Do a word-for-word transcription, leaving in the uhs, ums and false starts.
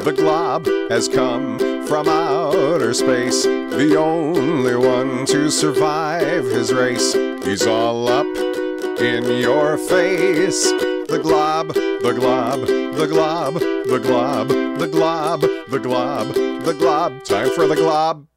The Glob has come from outer space, the only one to survive his race. He's all up in your face. The Glob, the Glob, the Glob, the Glob, the Glob, the Glob, the Glob. Time for the Glob.